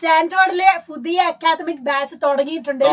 സ്റ്റാൻഡേർഡിലെ പുതിയ academic batch തുടങ്ങിയിട്ടുണ്ട്.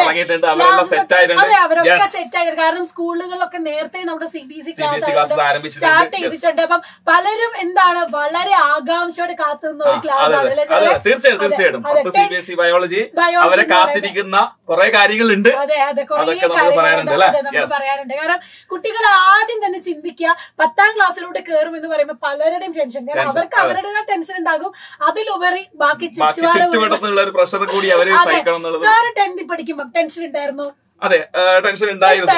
അതെ, അവരൊക്കെ സെറ്റ് ആയിട്ട്, കാരണം സ്കൂളുകളിലൊക്കെ നേരത്തെ നമ്മുടെ CBSE ക്ലാസ് സ്റ്റാർട്ട് ചെയ്തിട്ടുണ്ട്. അപ്പം പലരും എന്താണ് വളരെ ആകാംക്ഷയോടെ കാത്തുനിന്ന ഒരു ക്ലാസ് ആണ്. തീർച്ചയായിട്ടും CBSE ബയോളജി അവരെ കാത്തിരിക്കുന്ന കുറെ കാര്യങ്ങളുണ്ട്. അതെ, കുറെ കാര്യങ്ങളുണ്ട് നമ്മൾ പറയാറുണ്ട്. കാരണം കുട്ടികൾ ആദ്യം തന്നെ ചിന്തിക്കുക 10ാം ക്ലാസ്സിലൂടെ കയറും എന്ന് പറയുമ്പോൾ പലരുടെയും ടെൻഷൻ, കാരണം അവർക്ക് അവരുടേതായ ടെൻഷൻ ഉണ്ടാകും. അതിലുപരി ബാക്കി ചുറ്റുവട്ടത്തിലുള്ള ഒരു പ്രഷർ കൂടി അവര് സഹിക്കണം എന്നുള്ളത്. സാറ് 10th പഠിക്കുമ്പോ ടെൻഷൻ ഉണ്ടായിരുന്നു? അതെ, ടെൻഷൻ ഉണ്ടായിരുന്നു.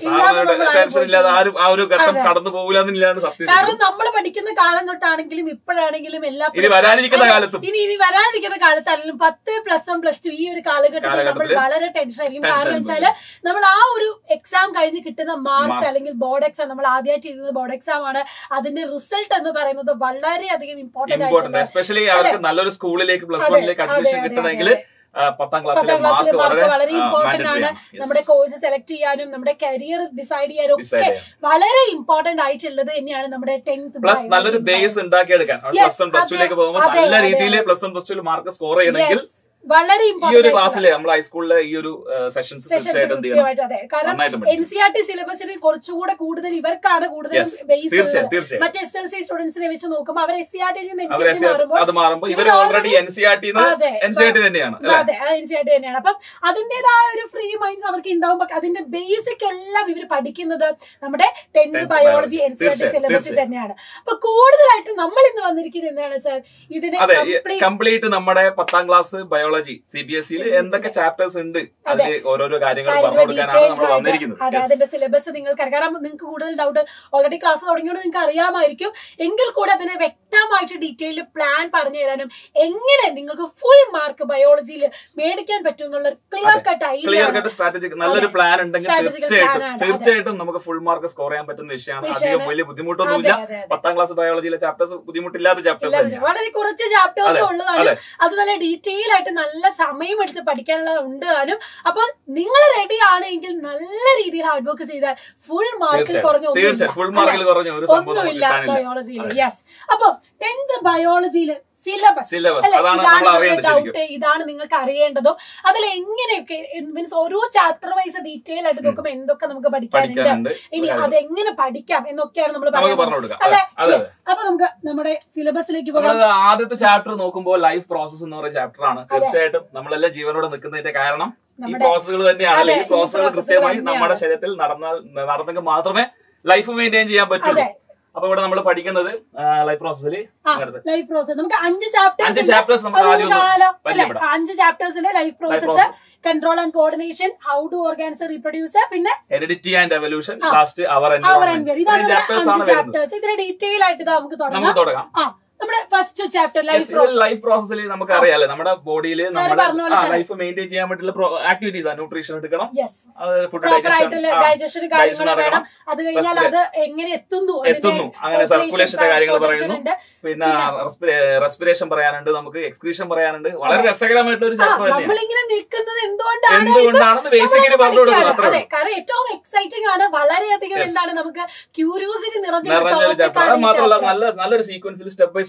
ടെൻഷൻ ഇല്ലാതെ ആരും ആ ഒരു ഘട്ടം കടന്നു പോകില്ലെന്നില്ലാണ് സത്യം. കാരണം നമ്മൾ പഠിക്കുന്ന കാലം തൊട്ടാണെങ്കിലും ഇപ്പോഴാണെങ്കിലും എല്ലാ ഇനി വരാനിരിക്കുന്ന കാലത്തും വരാനിരിക്കുന്ന കാലത്താണെങ്കിലും 10, +1, +2 ഈ ഒരു കാലഘട്ടത്തിൽ നമ്മൾ വളരെ ടെൻഷൻ ആയിരിക്കും. കാരണം വെച്ചാല് നമ്മൾ ആ ഒരു എക്സാം കഴിഞ്ഞ് കിട്ടുന്ന മാർക്ക് അല്ലെങ്കിൽ ബോർഡ് എക്സാം, നമ്മൾ ആദ്യമായിട്ട് എഴുതുന്ന ബോർഡ് എക്സാം ആണ്, അതിന്റെ റിസൾട്ട് എന്ന് പറയുന്നത് വളരെയധികം ഇമ്പോർട്ടന്റ് ആയിട്ട്, എസ്പെഷ്യലി അവർക്ക് നല്ലൊരു സ്കൂളിലേക്ക് +1 അഡ്മിഷൻ കിട്ടണമെങ്കിൽ 10ാം ക്ലാസ്സിലെ മാർക്ക് വളരെ ഇമ്പോർട്ടന്റ് ആണ്. നമ്മുടെ കോഴ്സ് സെലക്ട് ചെയ്യാനും നമ്മുടെ കരിയർ ഡിസൈഡ് ചെയ്യാനും ഒക്കെ വളരെ ഇമ്പോർട്ടന്റ് ആയിട്ടുള്ളത് തന്നെയാണ് നമ്മുടെ 10th. പ്ലസ് നല്ലൊരു ബേസ് ഉണ്ടാക്കിയെടുക്കാൻ +1 +2 പോകുമ്പോൾ നല്ല രീതിയിൽ +1 +2 മാർക്ക് സ്കോർ ചെയ്യണമെങ്കിൽ വളരെ ഈ ഒരു ക്ലാസ്സിലെ നമ്മൾ ഹൈസ്കൂളിലെ ഈ ഒരു സെഷൻസ് തീർച്ചയായിട്ടും കാരണം NCERT സിലബസിന് കുറച്ചുകൂടെ കൂടുതൽ ഇവർക്കാണ് കൂടുതൽ ബേസ്. മറ്റേ SLC സ്റ്റുഡൻസിനെ വെച്ച് നോക്കുമ്പോൾ അവർ SCERT മാറുമ്പോൾ ഇവർ ഓൾറെഡി NCERT തന്നെയാണ്. അതെ, NCERT തന്നെയാണ്. അപ്പം അതിന്റേതായ ഒരു ഫ്രീ മൈൻഡ്സ് അവർക്ക് ഉണ്ടാവും. അതിന്റെ ബേസിക് എല്ലാം ഇവർ പഠിക്കുന്നത് നമ്മുടെ 10th ബയോളജി NCERT സിലബസിൽ തന്നെയാണ്. അപ്പൊ കൂടുതലായിട്ട് നമ്മൾ ഇന്ന് വന്നിരിക്കുന്നത് എന്താണ് സാർ, ഇതിന് കംപ്ലീറ്റ് നമ്മുടെ 10ാം ക്ലാസ് ബയോളജി CBSE എന്തൊക്കെ ചാപ്റ്റേഴ്സ് ഉണ്ട് അതിൽ ഓരോരോ കാര്യങ്ങൾ പറഞ്ഞു കൊടുക്കാനാണ് നമ്മൾ വന്നിരിക്കുന്നത്. അതെ, അതിന്റെ സിലബസ് നിങ്ങൾക്ക് അറിയാം. കാരണം നിങ്ങൾക്ക് കൂടുതൽ ഡൗട്ട് ഓൾറെഡി ക്ലാസ് തുടങ്ങിയോണ്ട് നിങ്ങൾക്ക് അറിയാമായിരിക്കും. എങ്കിൽ കൂടെ അതിനെ വ്യക്തമായിട്ട് ഡീറ്റെയിൽ പ്ലാൻ പറഞ്ഞു തരാനും എങ്ങനെ നിങ്ങൾക്ക് ഫുൾ മാർക്ക് ബയോളജിയിൽ മേടിക്കാൻ പറ്റും എന്നുള്ള ക്ലിയർ കട്ട് സ്ട്രാറ്റജി, നല്ലൊരു പ്ലാൻ ഉണ്ടെങ്കിൽ തീർച്ചയായിട്ടും നമുക്ക് ഫുൾ മാർക്ക് സ്കോർ ചെയ്യാൻ പറ്റുന്ന വിഷയമാണ്. അധികം വലിയ ബുദ്ധിമുട്ടൊന്നുമില്ല. 10ാം ക്ലാസ് ബയോളജിയിലെ ചാപ്റ്റേഴ്സ് ബുദ്ധിമുട്ടില്ലാത്ത ചാപ്റ്റേഴ്സ്, വളരെ കുറച്ച് ചാപ്റ്റേഴ്സ് ഉള്ളതാണ്. അത് നല്ല ഡീറ്റെയിൽ ആയിട്ട് നല്ല സമയം എടുത്ത് പഠിക്കാനുള്ളത് ഉണ്ട് താനും. അപ്പോൾ നിങ്ങൾ റെഡി ആണെങ്കിൽ നല്ല രീതിയിൽ ഹാർഡ് വർക്ക് ചെയ്താൽ ഫുൾ മാർക്കിൽ കുറഞ്ഞ ഒന്നുമില്ല ബയോളജിയിൽ. യെസ്, അപ്പൊ 10th ബയോളജിയിൽ സിലബസ് ഡൗട്ട് ഇതാണ് നിങ്ങൾക്ക് അറിയേണ്ടതും. അതിൽ എങ്ങനെയൊക്കെ മീൻസ് ഓരോ ചാപ്റ്റർ വൈസ് ഡീറ്റെയിൽ ആയിട്ട് നോക്കുമ്പോൾ എന്തൊക്കെ നമുക്ക് പഠിക്കാനുണ്ട്, ഇനി അതെങ്ങനെ പഠിക്കാം എന്നൊക്കെയാണ് നമ്മൾ പറയുന്നത് അല്ലെ. അപ്പൊ നമുക്ക് നമ്മുടെ സിലബസിലേക്ക് പോകാം. ആദ്യത്തെ ചാപ്റ്റർ നോക്കുമ്പോൾ ലൈഫ് പ്രോസസ് എന്ന് പറയുന്ന ചാപ്റ്റർ ആണ്. തീർച്ചയായിട്ടും നമ്മളെല്ലാം ജീവനോടെ നിൽക്കുന്നതിന്റെ കാരണം ഈ പ്രോസസ്സുകൾ തന്നെയാണ്. ഈ പ്രോസസ്സുകൾ കൃത്യമായി നമ്മുടെ ശരീരത്തിൽ നടന്നെങ്കിൽ മാത്രമേ ലൈഫ് മെയിൻറ്റെയിൻ ചെയ്യാൻ പറ്റൂ. അപ്പൊ ഇവിടെ നമ്മൾ പഠിക്കുന്നത് ലൈഫ് പ്രോസസ്സിൽ നമുക്ക് 5 ചാപ്റ്റേഴ്സ് ഉണ്ട്. Life process, control and coordination, how to organism reproduce, പിന്നെ ഹെറിഡിറ്റി ആൻഡ് എവല്യൂഷൻ, ലാസ്റ്റ് അവർ ചാപ്റ്റേഴ്സ്. ഇതിന്റെ ഡീറ്റെയിൽ ആയിട്ട് നമുക്ക് തുടങ്ങാം. നമ്മുടെ ഫസ്റ്റ് ചാപ്റ്റർ ലൈഫ് പ്രോസസ്സിൽ നമുക്ക് അറിയാലോ നമ്മുടെ ബോഡിയിൽ ലൈഫ് മെയിൻറ്റെയിൻ ചെയ്യാൻ പറ്റുന്ന ആക്ടിവിറ്റീസ് ആണ്. ന്യൂട്രീഷൻ എടുക്കണം, ഫുഡ് ഡൈജഷൻ കാര്യങ്ങൾ വേണം. അത് കഴിഞ്ഞാൽ അത് എങ്ങനെ എത്തുന്നു, അങ്ങനെ സർക്കുലേഷന്റെ കാര്യങ്ങൾ പറയുന്നു. പിന്നെ റെസ്പിറേഷൻ പറയാനുണ്ട്, നമുക്ക് എക്സ്ക്രീഷൻ പറയാനുണ്ട്. വളരെ രസകരമായിട്ടുള്ള ഒരു ചാപ്റ്റർ തന്നെയാണ്. നമ്മളിങ്ങനെ നിൽക്കുന്നത് എന്തുകൊണ്ടാണെന്ന് ബേസിക്കലി പറഞ്ഞു കൊടുക്കുന്നത്. കാരണം ഏറ്റവും എക്സൈറ്റിംഗ് ആണ്, വളരെയധികം എന്താണ് നമുക്ക് ക്യൂരിയോസിറ്റി നിറഞ്ഞ ചാപ്റ്റർ. മാത്രമല്ല നല്ലൊരു സീക്വൻസിൽ സ്റ്റെപ്പ് ബൈ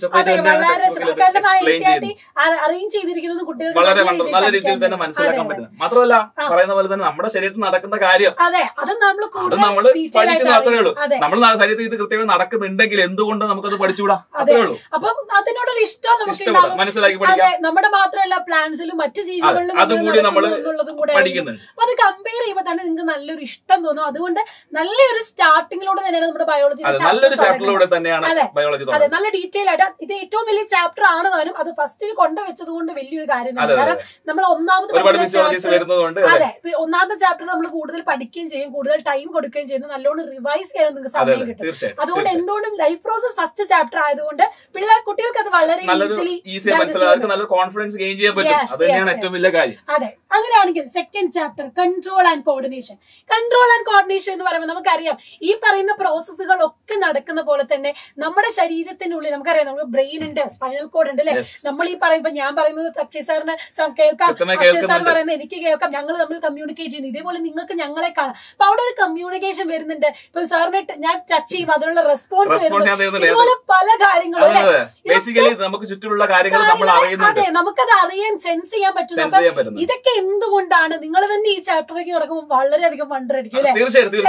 അറേഞ്ച് ചെയ്തിരിക്കുന്നത് കുട്ടികൾക്ക് വളരെ നല്ല രീതിയിൽ തന്നെ മനസ്സിലാക്കാൻ പറ്റുന്നത്. മാത്രമല്ല പറയുന്ന പോലെ തന്നെ നമ്മുടെ ശരീരത്തിൽ നടക്കുന്ന കാര്യം അത് നമ്മൾ പഠിക്കുന്ന അത്രേ ഉള്ളൂ. നമ്മൾ ശരീരത്തിൽ ഇത് കൃത്യമായി നടക്കുന്നുണ്ടെങ്കിൽ എന്തുകൊണ്ട് നമുക്കത് പഠിച്ചുകൂടാ? അത്രേ ഉള്ളൂ. അപ്പം അതിനോടൊരു ഇഷ്ടം നമുക്ക് മനസ്സിലാക്കി പഠിക്കാം. നമ്മുടെ മാത്രമല്ല പ്ലാന്റ്സിലും മറ്റു ജീവികളിലും അതും കൂടി നമ്മൾ പഠിക്കുന്നുണ്ട്. അത് കമ്പയർ ചെയ്യുമ്പോൾ തന്നെ നിങ്ങൾക്ക് നല്ലൊരു ഇഷ്ടം തോന്നും. അതുകൊണ്ട് നല്ലൊരു സ്റ്റാർട്ടിങ്ങിലൂടെ തന്നെയാണ് നമ്മുടെ ബയോളജി നല്ലൊരു ചാപ്റ്ററിലൂടെ തന്നെയാണ് ബയോളജി. അതെ, നല്ല ഡീറ്റെയിൽ ആയിട്ട്. ഇത് ഏറ്റവും വലിയ ചാപ്റ്റർ ആണ് താനും. അത് ഫസ്റ്റിൽ കൊണ്ടുവച്ചത് കൊണ്ട് വലിയൊരു കാര്യം തന്നെ. കാരണം നമ്മൾ ഒന്നാമത്തെ ചാപ്റ്റർ നമ്മൾ കൂടുതൽ പഠിക്കുകയും ചെയ്യും, കൂടുതൽ ടൈം കൊടുക്കുകയും ചെയ്യുന്നു, നല്ലോണം റിവൈസ് ചെയ്യാൻ നിങ്ങൾക്ക് സമയം കിട്ടും. അതുകൊണ്ട് എന്തുകൊണ്ടും ലൈഫ് പ്രോസസ് ഫസ്റ്റ് ചാപ്റ്റർ ആയതുകൊണ്ട് കുട്ടികൾക്ക് അത് വളരെ കോൺഫിഡൻസ് ഗെയിൻ ചെയ്യാൻ പറ്റും. അത് തന്നെയാണ് ഏറ്റവും വലിയ കാര്യം. അതെ, അങ്ങനെയാണെങ്കിൽ second chapter control and coordination. Control and coordination എന്ന് പറയുമ്പോൾ നമുക്കറിയാം ഈ പറയുന്ന പ്രോസസ്സുകൾ ഒക്കെ നടക്കുന്ന പോലെ തന്നെ നമ്മുടെ ശരീരത്തിനുള്ളിൽ നമുക്കറിയാം, നമുക്ക് ബ്രെയിൻ ഉണ്ട്, സ്പൈനൽ കോഡ് ഉണ്ട് അല്ലെ. നമ്മൾ ഈ പറയുമ്പോ ഞാൻ പറയുന്നത് അക്ഷയ് സാറിന് കേൾക്കാം, അക്ഷയ് സാർ പറയുന്നത് എനിക്ക് കേൾക്കാം, ഞങ്ങൾ തമ്മിൽ കമ്മ്യൂണിക്കേറ്റ് ചെയ്യുന്നു. ഇതേപോലെ നിങ്ങൾക്ക് ഞങ്ങളെ കാണാം. അപ്പൊ അവിടെ ഒരു കമ്മ്യൂണിക്കേഷൻ വരുന്നുണ്ട്. ഇപ്പൊ സാറിനെ ഞാൻ ടച്ച് ചെയ്യും, അതിനുള്ള റെസ്പോൺസ് വരുന്നുണ്ട്. ഇതുപോലെ പല കാര്യങ്ങളും നമുക്ക് ചുറ്റുമുള്ള കാര്യങ്ങൾ അതെ, നമുക്കത് അറിയാൻ സെൻസ് ചെയ്യാൻ പറ്റുന്നു. ഇതൊക്കെ എന്തുകൊണ്ടാണ് നിങ്ങൾ തന്നെ ഈ ചാപ്റ്ററിലേക്ക് നടക്കുമ്പോൾ വളരെയധികം വണ്ടറടിക്കും അല്ലെ.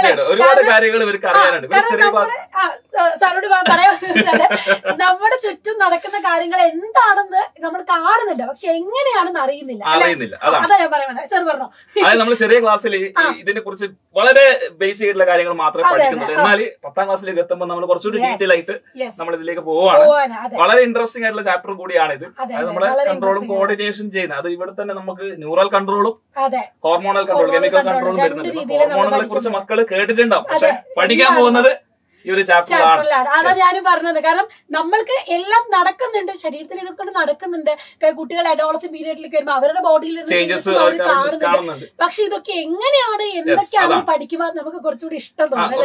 സാറോട് പറയാൻ നമ്മുടെ ചുറ്റും നടക്കുന്ന കാര്യങ്ങൾ എന്താണെന്ന് നമ്മൾ കാണുന്നുണ്ട്, പക്ഷെ എങ്ങനെയാണെന്ന് അറിയുന്നില്ല. അതാ ഞാൻ പറയുന്നത്. സാർ പറഞ്ഞോ. അതായത് നമ്മൾ ചെറിയ ക്ലാസ്സിൽ ഇതിനെ കുറിച്ച് വളരെ ബേസിക് ആയിട്ടുള്ള കാര്യങ്ങൾ മാത്രമേ പഠിക്കുന്നുള്ളൂ. എന്നാൽ 10ാം ക്ലാസ്സിലേക്ക് എത്തുമ്പോൾ നമ്മൾ കുറച്ചുകൂടി ഡീറ്റെയിൽ ആയിട്ട് നമ്മൾ ഇതിലേക്ക് പോവാണ്. വളരെ ഇൻട്രസ്റ്റിംഗ് ആയിട്ടുള്ള ചാപ്റ്റർ കൂടിയാണ് ഇത്. നമ്മളെ കൺട്രോളും കോർഡിനേഷൻ ചെയ്യുന്നത്. അത് ഇവിടെ തന്നെ നമുക്ക് ന്യൂറൽ കൺട്രോളും ഹോർമോണൽ കൺട്രോൾ, കെമിക്കൽ കൺട്രോളും വരുന്നുണ്ട്. ഹോർമോണുകളെ കുറിച്ച് മക്കള് കേട്ടിട്ടുണ്ടാവും, പക്ഷെ പഠിക്കാൻ പോകുന്നത് ഈ ഒരു ചാപ്റ്ററിലാണ്. അതാ ഞാനും പറഞ്ഞത്. കാരണം നമ്മൾക്ക് എല്ലാം നടക്കുന്നുണ്ട്, ശരീരത്തിൽ ഇതൊക്കെ നടക്കുന്നുണ്ട്. കുട്ടികൾ അഡോളസന്റ് പീരിയഡിലേക്ക് വരുമ്പോൾ അവരുടെ ബോഡിയിൽ കാണുന്നുണ്ട്. പക്ഷെ ഇതൊക്കെ എങ്ങനെയാണ് എന്തൊക്കെയാണ് പഠിക്കുമ്പോൾ നമുക്ക് കുറച്ചുകൂടി ഇഷ്ടം തോന്നുന്നത്.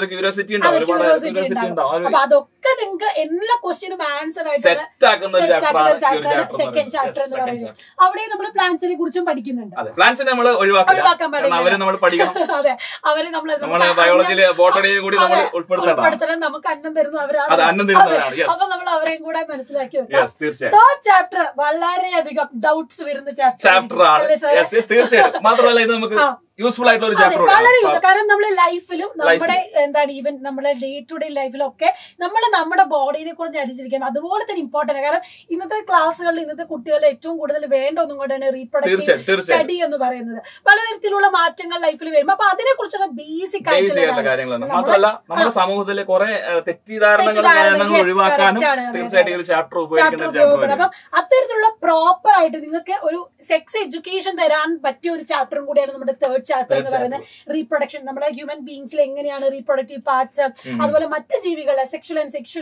അപ്പൊ അതൊക്കെ നിങ്ങൾക്ക് എല്ലാ ക്വസ്റ്റ്യനും ആൻസർ ആയിട്ട് സെക്കൻഡ് ചാപ്റ്റർ എന്ന് പറയുന്നത്. അവിടെ നമ്മൾ പ്ലാന്റ്സിനെ കുറിച്ചും പഠിക്കുന്നുണ്ട്. പ്ലാന്റ്സിനെ നമ്മൾ ഒഴിവാക്കാൻ പാടില്ല, അതെ. അവരെ നമ്മൾ ബയോളജിയിലെ ബോട്ടണിയെ കൂടി നമ്മൾ ഉൾപ്പെടുത്തണം. നമുക്ക് അന്നം തരുന്നു അവരാണ്. അപ്പൊ നമ്മൾ അവരെയും കൂടെ മനസ്സിലാക്കി വെക്കാം. തേർഡ് ചാപ്റ്റർ വളരെയധികം ഡൗട്ട്സ് വരുന്ന ചാപ്റ്റർ ആണ്. തീർച്ചയായിട്ടും. മാത്രമല്ല ഇത് നമുക്ക് യൂസ്ഫുൾ ആയിട്ടുള്ള ഒരു ചാപ്റ്റർ, വളരെ യൂസ്ഫുൾ. കാരണം നമ്മുടെ ലൈഫിലും നമ്മുടെ എന്താണ് ഈവൻ നമ്മുടെ ഡേ ടു ഡേ ലൈഫിലും ഒക്കെ നമ്മൾ നമ്മുടെ ബോഡിനെ കുറിച്ച് അറിഞ്ഞിരിക്കണം. അതുപോലെ തന്നെ ഇമ്പോർട്ടന്റ്. കാരണം ഇന്നത്തെ ക്ലാസ്സുകളിൽ ഇന്നത്തെ കുട്ടികളിൽ ഏറ്റവും കൂടുതൽ വേണ്ട ഒന്നും കൊണ്ടാണ് റീപ്രൊഡക്റ്റീവ് സ്റ്റഡി എന്ന് പറയുന്നത്. പലതരത്തിലുള്ള മാറ്റങ്ങൾ ലൈഫിൽ വരും. അപ്പൊ അതിനെ കുറിച്ചുള്ള ബേസിക് ആയിട്ടുള്ള കാര്യങ്ങളാണ്. മാത്രമല്ല നമ്മുടെ സമൂഹത്തിലെ കുറെ തെറ്റിദ്ധാരണകൾ ഒഴിവാക്കാനും തീർച്ചയായിട്ടും ചാപ്റ്റർ ഉപയോഗിക്കുന്ന. അപ്പം അത്തരത്തിലുള്ള പ്രോപ്പർ ആയിട്ട് നിങ്ങൾക്ക് ഒരു സെക്സ് എഡ്യൂക്കേഷൻ തരാൻ പറ്റിയ ഒരു ചാപ്റ്ററും കൂടിയാണ് നമ്മുടെ തേർഡ് ചാപ്റ്റർ എന്ന് പറയുന്നത്. റീപ്രൊഡക്ഷൻ, നമ്മുടെ ഹ്യൂമൻ ബീങ്സിൽ എങ്ങനെയാണ് റീപ്രൊഡക്റ്റീവ് പാർട്സ്, അതുപോലെ മറ്റ് ജീവികളെ സെക്ഷൽ ആൻഡ് സെക്ഷൽ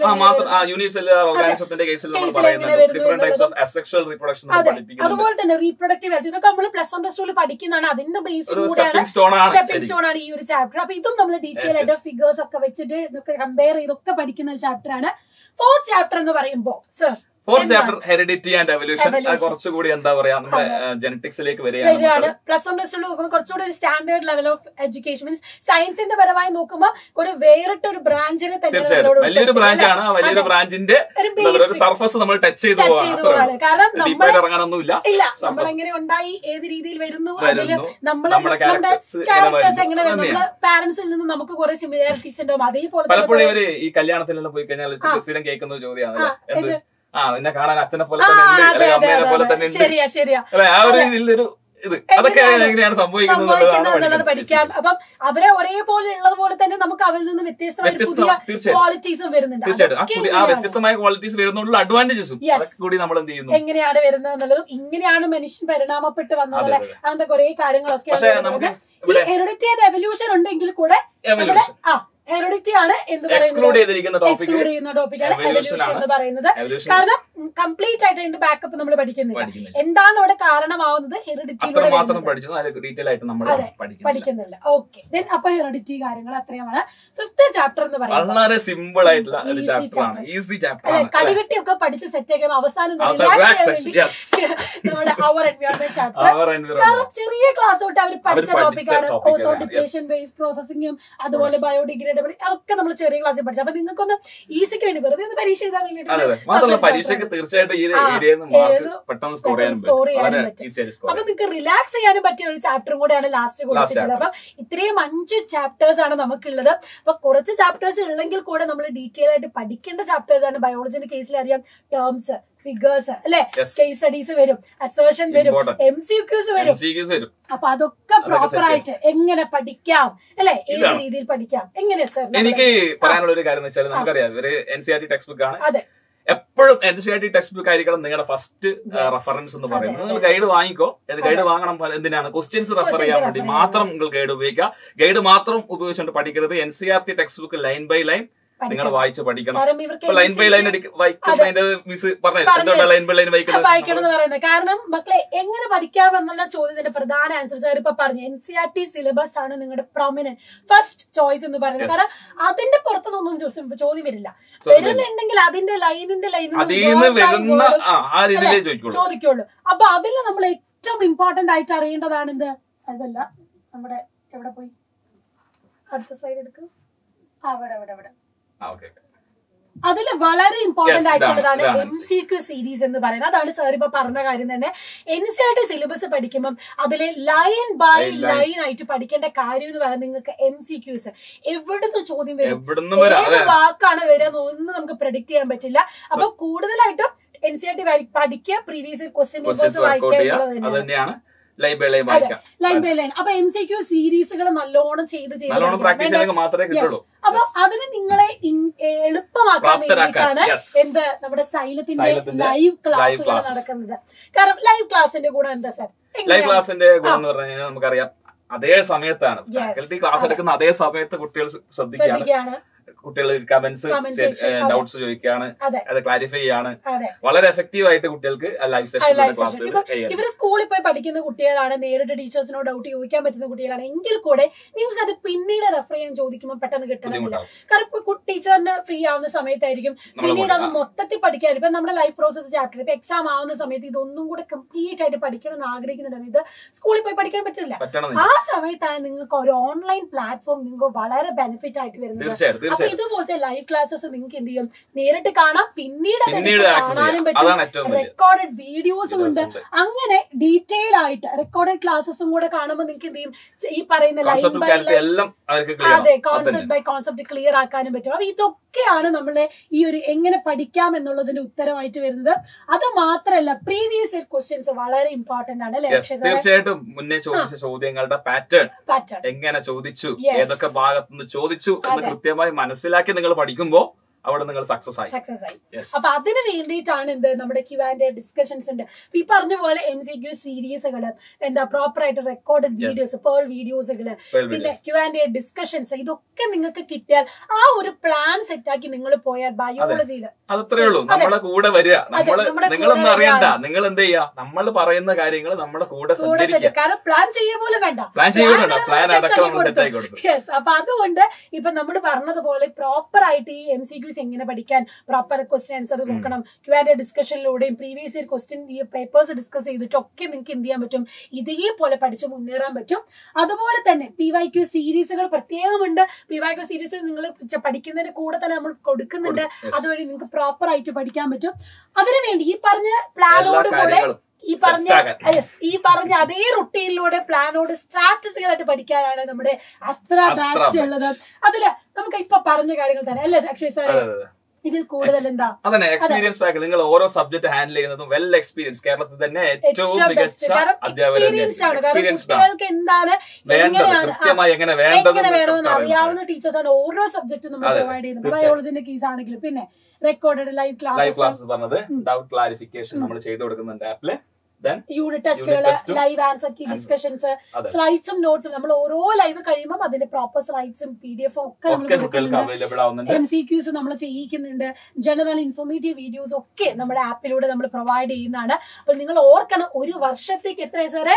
അതുപോലെ തന്നെ റീപ്രൊഡക്റ്റീവ് ഹെൽത്ത്, ഇതൊക്കെ നമ്മൾ പ്ലസ് 1 പ്ലസ് 2 പഠിക്കുന്നതാണ്. അതിന്റെ ബേസിക് കൂടെയാണ്, സ്റ്റെപ്പിംഗ് സ്റ്റോൺ ആണ് ഈ ഒരു ചാപ്റ്റർ. അപ്പൊ ഇതും നമ്മൾ ഡീറ്റെയിൽ ആയിട്ട് ഫിഗേഴ്സ് ഒക്കെ വെച്ചിട്ട് ഇതൊക്കെ കമ്പയർ ചെയ്തൊക്കെ പഠിക്കുന്ന ഒരു ചാപ്റ്റർ ആണ്. ഫോർത്ത് ചാപ്റ്റർ എന്ന് പറയുമ്പോൾ sir fourth chapter heredity and evolution. കുറച്ചുകൂടി എന്താ പറയാ നമ്മുടെ ജനറ്റിക്സിലേക്ക് വരികയാണ്. പ്ലസ് 1 പ്ലസ് 2 നോക്കുമ്പോൾ കുറച്ചുകൂടി ഒരു standard level of education means സയൻസിന്റെ പരമായി നോക്കുമ്പോൾ ഒരു വേറിട്ടൊരു ബ്രാഞ്ചിനെ തന്നെ വലിയൊരു ബ്രാഞ്ചാണ്. വലിയൊരു ബ്രാഞ്ചിന്റെ സർഫസ് നമ്മൾ ടച്ച് ചെയ്തു പോവാണ്. കാരണം നമ്മൾ ഇറങ്ങാനൊന്നുമില്ല. നമ്മളെങ്ങനെ ഉണ്ടായി, ഏത് രീതിയിൽ വരുന്നു, അതില് നമ്മുടെ ക്യാരക്ടേഴ്സ് എങ്ങനെ വരുന്നു, നമ്മുടെ പാരന്റ്സിൽ നിന്ന് നമുക്ക് കുറെ സിമിലാരിറ്റീസ് ഉണ്ടാവും. അതേപോലെ പലപ്പോഴും ഇവര് ഈ കല്യാണത്തിലെല്ലാം പോയി കഴിഞ്ഞാൽ സ്ഥിരം കേൾക്കുന്ന ചോദ്യമാണ്, എന്നെ കാണാൻ അച്ഛനെ പോലെ തന്നെ അമ്മേനെ പോലെ തന്നെ ആ ഒരു ഇതിലൊരു ഇത് അതൊക്കെ എങ്ങനെയാണ് സംഭവിക്കുന്നത് പഠിക്കാം. അപ്പം അവരെ ഒരേപോലെ ഉള്ളതുപോലെ തന്നെ നമുക്ക് അവരിൽ നിന്ന് വ്യത്യസ്തമായ പുതിയ ക്വാളിറ്റീസും വരുന്നുണ്ട്. തീർച്ചയായിട്ടും ആ വ്യത്യസ്തമായ ക്വാളിറ്റീസ് വരുന്നുള്ള അഡ്വാൻറ്റേജസും കൂടി നമ്മൾ എന്ത് ചെയ്യുന്നു, എങ്ങനെയാണ് വരുന്നത് എന്നുള്ളതും ഇങ്ങനെയാണ് മനുഷ്യൻ പരിണാമപ്പെട്ട് വന്നത്, അങ്ങനത്തെ കുറെ കാര്യങ്ങളൊക്കെ. ഈ ഹെറിഡിറ്റി ആൻഡ് എവല്യൂഷൻ ഉണ്ടെങ്കിൽ കൂടെ ഹെറിഡിറ്റി ആണ് എന്ന് എക്സ്ക്ലൂഡ് ചെയ്യുന്ന ടോപ്പിക്കാണ് എവല്യൂഷൻ എന്ന് പറയുന്നത്. കാരണം കംപ്ലീറ്റ് ആയിട്ട് അതിന്റെ ബാക്കപ്പ് നമ്മൾ പഠിക്കുന്നില്ല. എന്താണ് അവിടെ കാരണമാവുന്നത് ഹെറിഡിറ്റിയിലൂടെ പഠിക്കുന്നില്ല. ഓക്കെ, ദെൻ അപ്പൊ ഹെറിഡിറ്റി കാര്യങ്ങൾ അത്രയുമാണ്. ഫിഫ്ത്ത് ചാപ്റ്റർ എന്ന് പറയുന്നത് വളരെ സിമ്പിൾ ആയിട്ടുള്ള ഈസി ചാപ്റ്റർ ആണ്. കടികെട്ടിയൊക്കെ പഠിച്ച് സെറ്റ് ആക്കാൻ അവസാനം നമ്മുടെ അവർ എൻവയോൺമെന്റ് ചാപ്റ്റർ. കാരണം ചെറിയ ക്ലാസ് തൊട്ട് അവർ പഠിച്ച ടോപ്പിക്കാണ്. ഓസോൺ ഡിപ്ലേഷൻ, വേസ്റ്റ് പ്രോസസിംഗും അതുപോലെ ബയോഡിഗ്രേഡബിൾ, അതൊക്കെ നമ്മൾ ചെറിയ ക്ലാസ്സിൽ പഠിച്ചു. അപ്പൊ നിങ്ങൾക്കൊന്ന് ഈസിക്ക് വേണ്ടി വെറുതെ ഒന്ന് പരീക്ഷ എഴുതാൻ വേണ്ടിയിട്ട് പരീക്ഷയ്ക്ക് തീർച്ചയായിട്ടും ഈ പെട്ടെന്ന് സ്കോർ ചെയ്യാൻ പറ്റും. അപ്പൊ നിങ്ങൾക്ക് റിലാക്സ് ചെയ്യാനും പറ്റിയ ഒരു ചാപ്റ്ററും കൂടെയാണ് ലാസ്റ്റ് കൊടുത്തിട്ടുള്ളത്. അപ്പൊ ഇത്രയും 5 ചാപ്റ്റേഴ്സ് ആണ് നമുക്കുള്ളത്. അപ്പൊ കുറച്ച് ചാപ്റ്റേഴ്സ് ഉള്ളെങ്കിൽ കൂടെ നമ്മൾ ഡീറ്റെയിൽ ആയിട്ട് പഠിക്കേണ്ട ചാപ്റ്റേഴ്സ് ആണ്. ബയോളജിന്റെ കേസിൽ അറിയാം ടേംസ്, ഫിഗേഴ്സ് അല്ലെ, കേസ് സ്റ്റഡീസ് വരും, അസേർഷൻ വരും, MCQs വരും. അപ്പൊ അതൊക്കെ പ്രോപ്പർ ആയിട്ട് എങ്ങനെ പഠിക്കാം അല്ലെ, ഏത് രീതിയിൽ പഠിക്കാം, എങ്ങനെ സർ? എനിക്ക് പറയാനുള്ള ഒരു കാര്യം എന്ന് വെച്ചാൽ നമുക്കറിയാം ഇവര് NCERT ടെക്സ്റ്റ് ബുക്ക് ആണ്. എപ്പോഴും NCERT ടെക്സ്റ്റ് ബുക്ക് ആയിരിക്കണം നിങ്ങളുടെ ഫസ്റ്റ് റെഫറൻസ് എന്ന് പറയുന്നത്. നിങ്ങൾ ഗൈഡ് വാങ്ങിക്കോ. ഗൈഡ് വാങ്ങണം എന്തിനാണ്? ക്വസ്റ്റ്യൻസ് റെഫർ ചെയ്യാൻ വേണ്ടി മാത്രം നിങ്ങൾ ഗൈഡ് ഉപയോഗിക്കുക. ഗൈഡ് മാത്രം ഉപയോഗിച്ചുകൊണ്ട് പഠിക്കരുത്. NCERT text book line by line നിങ്ങൾ വായിച്ച് പഠിക്കണം. ലൈൻ ബൈ ലൈൻ മിസ് പറഞ്ഞു ലൈൻ ബൈ ലൈൻ വായിക്കണം എന്ന് പറയുന്നത്. കാരണം മക്കളെ എങ്ങനെ പഠിക്കാമെന്നുള്ള ചോദ്യത്തിന്റെ പ്രധാന ആൻസർ സാർ ഇപ്പൊ പറഞ്ഞു. NCERT സിലബസ് ആണ് നിങ്ങളുടെ പ്രൊമിനന്റ് ഫസ്റ്റ് ചോയ്സ് എന്ന് പറയുന്നത്. കാരണം അതിന്റെ പുറത്തുനിന്നൊന്നും ചോദ്യം വരില്ല. വരുന്നുണ്ടെങ്കിൽ അതിന്റെ ലൈനിന്റെ ചോദിക്കുള്ളൂ. അപ്പൊ അതിൽ നമ്മൾ ഏറ്റവും ഇമ്പോർട്ടന്റ് ആയിട്ട് അറിയേണ്ടതാണ് എന്ത്? അതല്ല നമ്മുടെ എവിടെ പോയി അടുത്ത സ്ലൈഡ് എടുക്കും. അവിടെ അതിൽ വളരെ ഇമ്പോർട്ടന്റ് ആയിട്ടുള്ളതാണ് MCQ സീരീസ് എന്ന് പറയുന്നത്. അതാണ് സാർ ഇപ്പൊ പറഞ്ഞ കാര്യം തന്നെ. NCERT സിലബസ് പഠിക്കുമ്പോൾ അതിലെ ലൈൻ ബൈ ലൈൻ ആയിട്ട് പഠിക്കേണ്ട കാര്യം എന്ന് പറയുന്നത് നിങ്ങൾക്ക് MCQs എവിടുന്ന് ചോദ്യം വരും, ഏത് വാക്കാണ് വരിക എന്നൊന്നും നമുക്ക് പ്രെഡിക്ട് ചെയ്യാൻ പറ്റില്ല. അപ്പൊ കൂടുതലായിട്ടും NCERT പഠിക്കുക, പ്രീവിയസ് ക്വസ്റ്റ്യൻ പേപ്പേഴ്സ് വായിക്കുക തന്നെയാണ് ലൈൻ ബൈ ലൈൻ. അപ്പൊ MCQ സീരീസുകൾ നല്ലോണം ചെയ്ത് അപ്പൊ അതിന് നിങ്ങളെ എളുപ്പമാക്കാൻ വേണ്ടിയിട്ടാണ് എന്ത് നമ്മുടെ സൈലത്തിന്റെ ലൈവ് ക്ലാസ്സുകൾ നടക്കുന്നത്. കാരണം ലൈവ് ക്ലാസിന്റെ കൂടെ എന്താ സാർ? ലൈവ് ക്ലാസിന്റെ ഗുണം എന്ന് പറഞ്ഞു കഴിഞ്ഞാൽ നമുക്കറിയാം അതേ സമയത്താണ് ഫാക്കൽറ്റി ക്ലാസ് എടുക്കുന്ന അതേ സമയത്ത് കുട്ടികൾ ശ്രദ്ധിക്കുകയാണ്. കുട്ടികൾ കമന്റ്സ് ഡൗട്ട്സ് ചോദിക്കുകയാണ്, അത് ക്ലാരിഫൈ ചെയ്യാണ്. വളരെ എഫക്റ്റീവ് ആയിട്ട് കുട്ടികൾക്ക് ലൈവ് സെഷൻ ഇവര് സ്കൂളിൽ പോയി പഠിക്കുന്ന കുട്ടികളാണ്, നേരിട്ട് ടീച്ചേഴ്സിനോട് ഡൗട്ട് ചോദിക്കാൻ പറ്റുന്ന കുട്ടികളാണ് എങ്കിൽ കൂടെ നിങ്ങൾക്ക് അത് പിന്നീട് റെഫർ ചെയ്യാൻ ചോദിക്കുമ്പോൾ പെട്ടെന്ന് കിട്ടണമെന്നില്ല. കാരണം ഇപ്പൊ ടീച്ചറിന് ഫ്രീ ആവുന്ന സമയത്തായിരിക്കും പിന്നീട് അത് മൊത്തത്തിൽ പഠിക്കാൻ. ഇപ്പൊ നമ്മുടെ ലൈഫ് പ്രോസസ് ചാപ്റ്റർ ഇപ്പൊ എക്സാം ആവുന്ന സമയത്ത് ഇതൊന്നും കൂടെ കംപ്ലീറ്റ് ആയിട്ട് പഠിക്കണം എന്ന് ആഗ്രഹിക്കുന്ന സമയത്ത് സ്കൂളിൽ പോയി പഠിക്കാൻ പറ്റില്ല. ആ സമയത്താണ് നിങ്ങൾക്ക് ഒരു ഓൺലൈൻ പ്ലാറ്റ്ഫോം നിങ്ങൾക്ക് വളരെ ബെനിഫിറ്റ് ആയിട്ട് വരുന്നത്. ഇതുപോലത്തെ ലൈവ് ക്ലാസ്സസ് നിങ്ങൾക്ക് എന്ത് ചെയ്യും, നേരിട്ട് കാണാം, പിന്നീട് കാണാനും പറ്റും. റെക്കോർഡഡ് വീഡിയോസും ഉണ്ട്. അങ്ങനെ ഡീറ്റെയിൽ ആയിട്ട് റെക്കോർഡഡ് ക്ലാസ്സസും കൂടെ കാണുമ്പോൾ നിങ്ങൾക്ക് എന്ത് ചെയ്യും, ഈ പറയുന്ന ലൈൻ ബൈ ലൈൻ അതെ കോൺസെപ്റ്റ് ബൈ കോൺസെപ്റ്റ് ക്ലിയർ ആക്കാനും പറ്റും. അപ്പൊ ഇതൊക്കെയാണ് നമ്മളെ ഈ ഒരു എങ്ങനെ പഠിക്കാം എന്നുള്ളതിന്റെ ഉത്തരമായിട്ട് വരുന്നത്. അത് മാത്രമല്ല പ്രീവിയസ് ഇയർ ക്വസ്റ്റ്യൻസ് വളരെ ഇമ്പോർട്ടന്റ് ആണ്. തീർച്ചയായിട്ടും മുന്നേ ചോദിച്ച ചോദ്യങ്ങളുടെ പാറ്റേൺ എങ്ങനെ ചോദിച്ചു, ഏതൊക്കെ ഭാഗത്തുനിന്ന് ചോദിച്ചു എന്ന് കൃത്യമായി മനസ്സിലാക്കി നിങ്ങൾ പഠിക്കുമ്പോ അവിടെ നിങ്ങൾ സക്സസ് ആയി. അപ്പൊ അതിന് വേണ്ടിയിട്ടാണ് എന്ത് നമ്മുടെ Q&A ഡിസ്കഷൻസ് ഉണ്ട്. ഈ പറഞ്ഞ പോലെ MCQ സീരീസുകള്, എന്താ പ്രോപ്പർ ആയിട്ട് റെക്കോർഡഡ് വീഡിയോസ്, പേൾ വീഡിയോസുകള്, പിന്നെ Q&A ഡിസ്കഷൻസ്, ഇതൊക്കെ നിങ്ങൾക്ക് കിട്ടിയാൽ ആ ഒരു പ്ലാൻ സെറ്റ് ആക്കി നിങ്ങൾ പോയാൽ ബയോളജിയില് അതത്രേ ഉള്ളൂ. നമ്മുടെ കൂടെ വരിക, നിങ്ങളൊന്നും അറിയണ്ട, നിങ്ങൾ എന്ത് ചെയ്യാ, നമ്മൾ പറയുന്ന കാര്യങ്ങൾ നമ്മുടെ കൂടെ കാരണം പ്ലാൻ ചെയ്യാൻ പോലും വേണ്ട, അപ്പൊ അതുകൊണ്ട് ഇപ്പൊ നമ്മൾ പറഞ്ഞതുപോലെ പ്രോപ്പർ ആയിട്ട് ഈ MCQ എങ്ങനെ പഠിക്കാൻ, പ്രോപ്പർ ക്വസ്റ്റ്യൻ ആൻസർ നോക്കണം, Q&A ഡിസ്കഷനിലൂടെയും previous year question papers discuss ചെയ്തിട്ടൊക്കെ നിങ്ങൾക്ക് എന്ത് ചെയ്യാൻ പറ്റും, ഇതേപോലെ പഠിച്ച് മുന്നേറാൻ പറ്റും. അതുപോലെ തന്നെ PYQ സീരീസുകൾ പ്രത്യേകമുണ്ട്. PYQ സീരീസ് നിങ്ങൾ പഠിക്കുന്നതിന്റെ കൂടെ തന്നെ നമ്മൾ കൊടുക്കുന്നുണ്ട്. അതുവഴി നിങ്ങൾക്ക് പ്രോപ്പർ ആയിട്ട് പഠിക്കാൻ പറ്റും. അതിനുവേണ്ടി ഈ പറഞ്ഞ പ്ലാനോട് കൂടെ ഈ പറഞ്ഞ അതേ റുട്ടീനിലൂടെ പ്ലാനോട് സ്ട്രാറ്റജികളായിട്ട് പഠിക്കാനാണ് നമ്മുടെ അസ്ത്ര ബാച്ച് ഉള്ളത്. അതില് നമുക്ക് ഇപ്പൊ പറഞ്ഞ കാര്യങ്ങൾ തന്നെ അല്ലേ അക്ഷയ് സാർ? ഇതിൽ കൂടുതൽ എന്താ അതന്നെ എക്സ്പീരിയൻസ് പാക്ക്. നിങ്ങൾ ഓരോ സബ്ജക്ട് ഹാൻഡിൽ ചെയ്യുന്നതും വെൽ എക്സ്പീരിയൻസ്, കേരളത്തിൽ തന്നെ ഏറ്റവും മികച്ച കുട്ടികൾക്ക് എന്താണ് കൃത്യമായി എങ്ങനെ വേണമെന്ന് അറിയാവുന്ന ടീച്ചേഴ്സാണ് ഓരോ സബ്ജക്റ്റും നമ്മൾ പ്രൊവൈഡ് ചെയ്യുന്നത്. ബയോളജിന്റെ കേസ് ആണെങ്കിലും പിന്നെ റെക്കോർഡഡ് ലൈവ് ക്ലാസ്സസ് പറഞ്ഞത് ഡൗട്ട് ക്ലാരിഫിക്കേഷൻ നമ്മൾ ചെയ്തു കൊടുക്കുന്നുണ്ട് ആപ്പില്. യൂണിറ്റ് ടെസ്റ്റുകൾ, ലൈവ് ആൻസർ കീ ഡിസ്കഷൻസ്, സ്ലൈഡ്സും നോട്ട്സും നമ്മൾ ഓരോ ലൈവ് കഴിയുമ്പോൾ അതിന്റെ പ്രോപ്പർ സ്ലൈഡ്സും PDF ഒക്കെ MCQs നമ്മൾ ചെയ്യിക്കുന്നുണ്ട്. ജനറൽ ഇൻഫോർമേറ്റീവ് വീഡിയോസ് ഒക്കെ നമ്മുടെ ആപ്പിലൂടെ നമ്മൾ പ്രൊവൈഡ് ചെയ്യുന്നതാണ്. അപ്പൊ നിങ്ങൾ ഓർക്കണം, ഒരു വർഷത്തേക്ക് എത്രയാ സാറേ?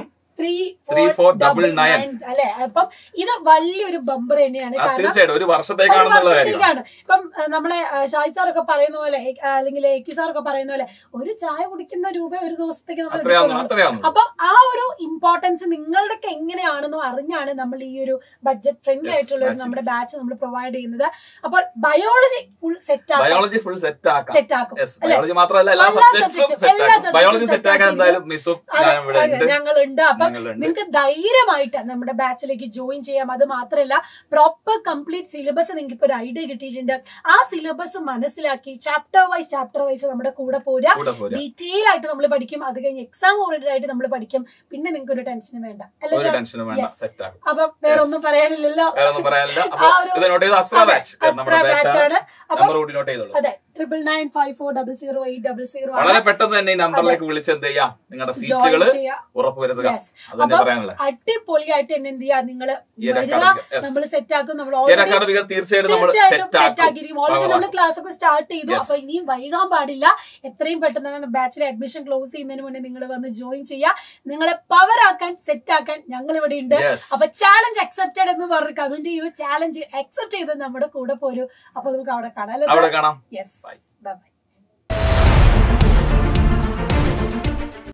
3499 അല്ലെ? അപ്പം ഇത് വലിയൊരു ബമ്പർ തന്നെയാണ്. ഒരു വർഷത്തേക്കാണ്. ഇപ്പം നമ്മളെ ഷായ് സാറൊക്കെ പറയുന്ന പോലെ അല്ലെങ്കിൽ എക്കി സാറൊക്കെ പറയുന്ന പോലെ ഒരു ചായ കുടിക്കുന്ന രൂപ ഒരു ദിവസത്തേക്ക് നമ്മൾ. അപ്പൊ ആ ഒരു ഇമ്പോർട്ടൻസ് നിങ്ങളുടെ എങ്ങനെയാണെന്നോ അറിഞ്ഞാണ് നമ്മൾ ഈ ഒരു ബഡ്ജറ്റ് ഫ്രണ്ട്ലി ആയിട്ടുള്ള നമ്മുടെ ബാച്ച് നമ്മൾ പ്രൊവൈഡ് ചെയ്യുന്നത്. അപ്പോൾ ബയോളജി ഫുൾ സെറ്റ് ആക്കും. ഞങ്ങളുണ്ട്. അപ്പൊ നിങ്ങൾക്ക് ധൈര്യമായിട്ട് നമ്മുടെ ബാച്ചിലേക്ക് ജോയിൻ ചെയ്യാം. അത് മാത്രമല്ല പ്രോപ്പർ കംപ്ലീറ്റ് സിലബസ് നിങ്ങൾക്ക് ഇപ്പൊ ഒരു ഐഡിയ കിട്ടിയിട്ടുണ്ട്. ആ സിലബസ് മനസ്സിലാക്കി ചാപ്റ്റർ വൈസ് നമ്മുടെ കൂടെ പോരാ, ഡീറ്റെയിൽ ആയിട്ട് നമ്മൾ പഠിക്കും. അത് കഴിഞ്ഞ് എക്സാം ഓറിയന്റഡ് ആയിട്ട് നമ്മൾ പഠിക്കും. പിന്നെ നിങ്ങൾക്ക് ഒരു ടെൻഷനും വേണ്ട അല്ലെ? അപ്പൊ വേറെ ഒന്നും പറയാനില്ലല്ലോ. ആ ഒരു അസ്ത്ര ബാച്ചാണ്. അതെ 9995400800 വളരെ പെട്ടെന്ന് തന്നെ ഈ നമ്പറിലേക്ക് വിളിച്ച് എന്ത് ചെയ്യാം നിങ്ങളുടെ സീറ്റുകൾ ഉറപ്പുവരുത്തുക. അടിപൊളിയായിട്ട് തന്നെ എന്ത് ചെയ്യാ നിങ്ങള് നമ്മൾ സെറ്റ് ആക്കും. നമ്മൾ തീർച്ചയായിട്ടും സെറ്റ് ആക്കിയിരിക്കും. ഓൾറെഡി നമ്മൾ ക്ലാസ് ഒക്കെ സ്റ്റാർട്ട് ചെയ്തു. അപ്പൊ ഇനിയും വൈകാൻ പാടില്ല. എത്രയും പെട്ടെന്ന് തന്നെ ബാച്ചിലർ അഡ്മിഷൻ ക്ലോസ് ചെയ്യുന്നതിന് മുന്നേ നിങ്ങൾ വന്ന് ജോയിൻ ചെയ്യാ. നിങ്ങളെ പവർ ആക്കാൻ സെറ്റ് ആക്കാൻ ഞങ്ങൾ ഇവിടെ ഉണ്ട്. അപ്പൊ ചാലഞ്ച് അക്സെപ്റ്റഡ് എന്ന് പറഞ്ഞ് കമന്റ് ചെയ്യൂ. ചാലഞ്ച് അക്സെപ്റ്റ് ചെയ്ത് നമ്മുടെ കൂടെ പോരൂ. അപ്പൊ നമുക്ക് അവിടെ കാണാം. കാണാം. Yes, bye by.